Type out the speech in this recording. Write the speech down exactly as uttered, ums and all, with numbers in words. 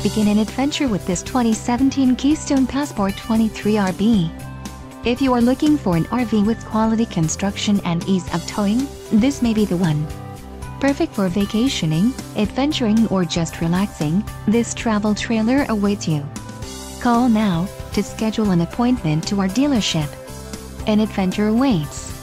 Begin an adventure with this twenty seventeen Keystone Passport twenty-three R V. If you are looking for an R V with quality construction and ease of towing, this may be the one. Perfect for vacationing, adventuring or just relaxing, this travel trailer awaits you. Call now to schedule an appointment to our dealership. An adventure awaits.